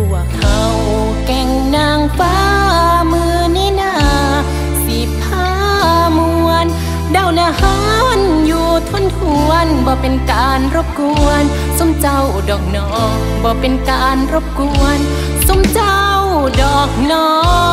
วกเขาแก่งนางฟ้ามือนี่นาสิพามวนเดาหน้าหันอยู่ทนทวนบ่เป็นการรบกวนสมเจ้าดอกนอบ่เป็นการรบกวนสมเจ้าดอกนอ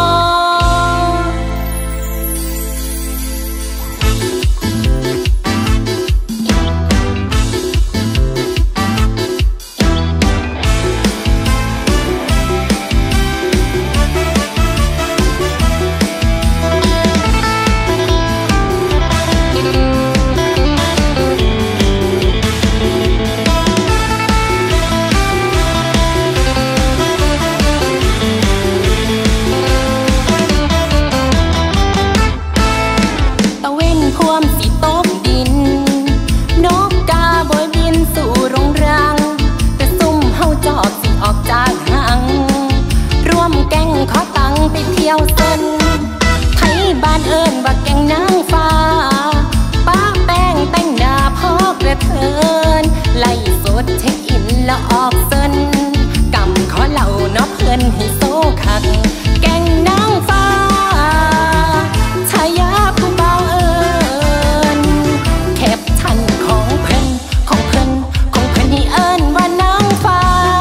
ไทยบ้านเอิญว่าแก่งนางฟ้าป้าแป้งแต่งหน้าพอกระเทินไล่สดเช็คอินแล้วออกเซินกำขอเหล่าน้อเพื่อนให้โซคักแก่งนางฟ้าชายาผู้เบาเอิญแคปชั่นของเพิ่นให้เอิญว่านางฟ้า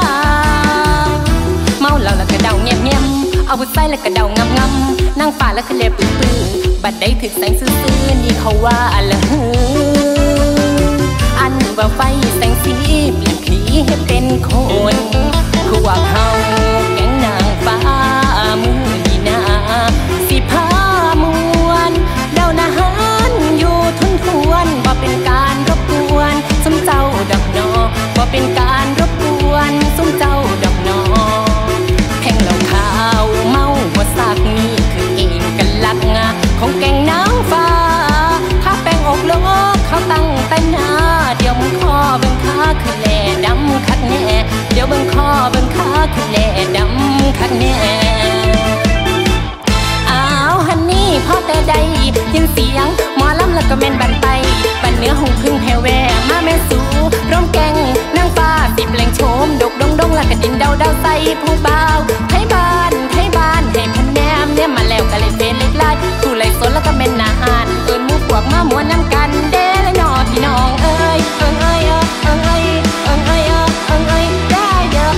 เมาเหล้าแล้วก็เดาเงียบเอาบุษใส่แล้วก็เดางำนั่งฝ่าแล้วก็เล็บปื้อบัดได้ถึกแสงซื่อๆนี่เขาว่าละอันว่าไฟแสงสีเปลี่ยนผีให้เป็นคนคือว่าเขาแก๊งนางฟ้ามือนีนาสิพามวนเดาหน้าหันอยู่ทวนบ่เป็นการรบกวนสมเจ้าดอกนอบ่เป็นการรบกวนสมเจ้าดอกนอแพงเหล้าขาวเมาหัวสักนี่คือเองกันลักงาของแก่งนางฟ้าถ้าแป้งอกโลกเขาตั้งแต่หน้าเดี๋ยวมึงคอเบิ่งขาคือแหล่ดำคักแน่เดี๋ยวเบิ่งคอเบิ่งขาคือแหล่ดำคักแน่อ้าวฮันนี่พอแต่ใดยินเสียงหมอลำแล้วก็เม่นบันไปปันเนื้อหงพึ่งแพวแวมาแม่สูร่มแกงนางฟ้าติบแหล่งโฉมดกดงแล้วก็ดินเดาใส่ผู้บ่าวไทยบ้านให้พันแนมเนี่ยมาแล้วก็เลยเป็นเล็กลายผู้ไหลสนแล้วก็เป็นนาหารเอิญมูพวกมาม้วนน้ำกันเด้และนอพี่น้องเอ้ยได้เด้อ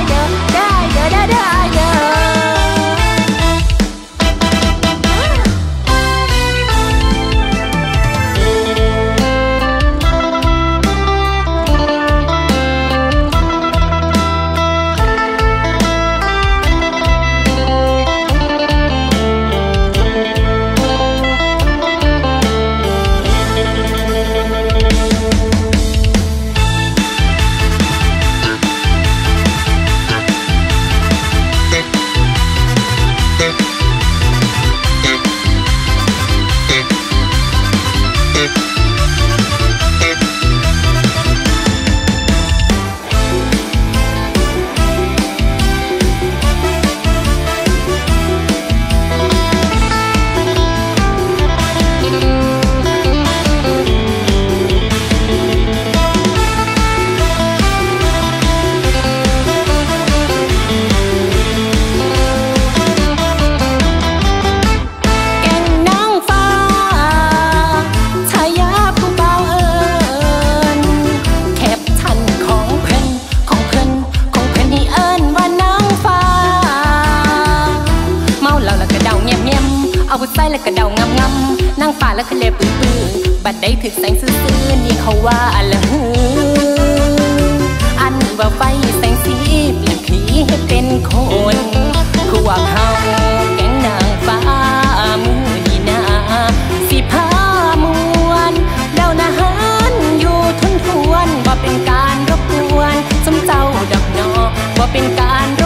เอาบุษใส่แล้วก็เดางำนั่งฝ่าแล้วก็เล็บปื้อบัดได้ถึกแสงซื่อๆนี่เขาว่าละอันว่าไฟแสงสีเปลี่ยนผีให้เป็นคนคือว่าเขาแก๊งนางฟ้ามือนีนาสิพามวนเดาหน้าหันอยู่ทวนบ่เป็นการรบกวนสมเจ้าดอกนอบ่เป็นการ